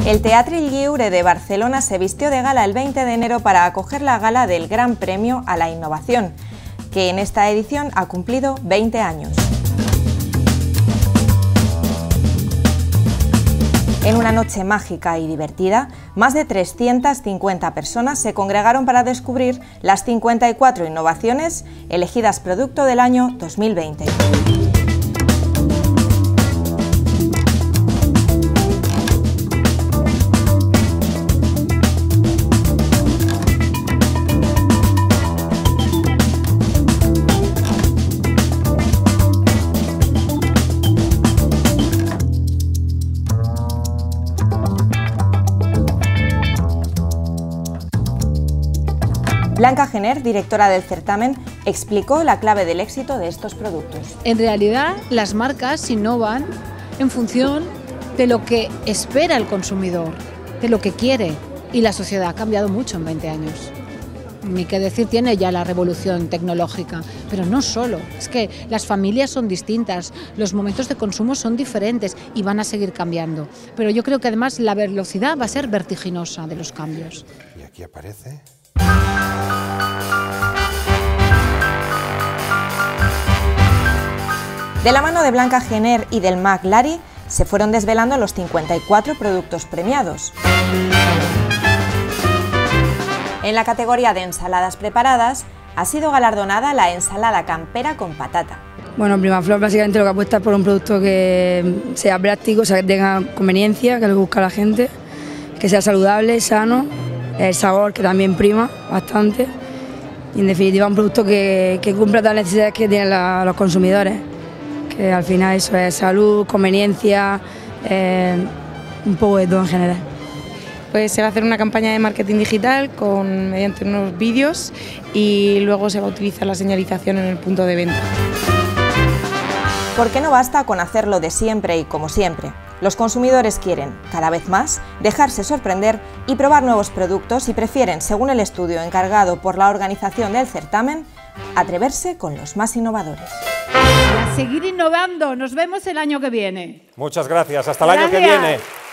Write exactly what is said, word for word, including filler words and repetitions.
El Teatril Lliure de Barcelona se vistió de gala el veinte de enero para acoger la gala del Gran Premio a la Innovación, que en esta edición ha cumplido veinte años. En una noche mágica y divertida, más de trescientas cincuenta personas se congregaron para descubrir las cincuenta y cuatro innovaciones elegidas Producto del año dos mil veinte. Blanca Gener, directora del certamen, explicó la clave del éxito de estos productos. En realidad, las marcas innovan en función de lo que espera el consumidor, de lo que quiere, y la sociedad ha cambiado mucho en veinte años. Ni que decir tiene ya la revolución tecnológica, pero no solo, es que las familias son distintas, los momentos de consumo son diferentes y van a seguir cambiando. Pero yo creo que además la velocidad va a ser vertiginosa de los cambios. Y aquí aparece... De la mano de Blanca Gener y del Mac Lari se fueron desvelando los cincuenta y cuatro productos premiados. En la categoría de ensaladas preparadas ha sido galardonada la ensalada campera con patata. Bueno, Primaflor básicamente lo que apuesta es por un producto que sea práctico, o sea, que tenga conveniencia, que lo que busca la gente, que sea saludable, sano, el sabor que también prima bastante y en definitiva un producto que, que cumpla todas las necesidades que tienen la, los consumidores, que al final eso es salud, conveniencia, eh, un poco de todo en general. Pues se va a hacer una campaña de marketing digital con, mediante unos vídeos y luego se va a utilizar la señalización en el punto de venta. Porque no basta con hacerlo de siempre y como siempre. Los consumidores quieren, cada vez más, dejarse sorprender y probar nuevos productos y prefieren, según el estudio encargado por la organización del certamen, atreverse con los más innovadores. Y a seguir innovando. Nos vemos el año que viene. Muchas gracias. Hasta el año que viene.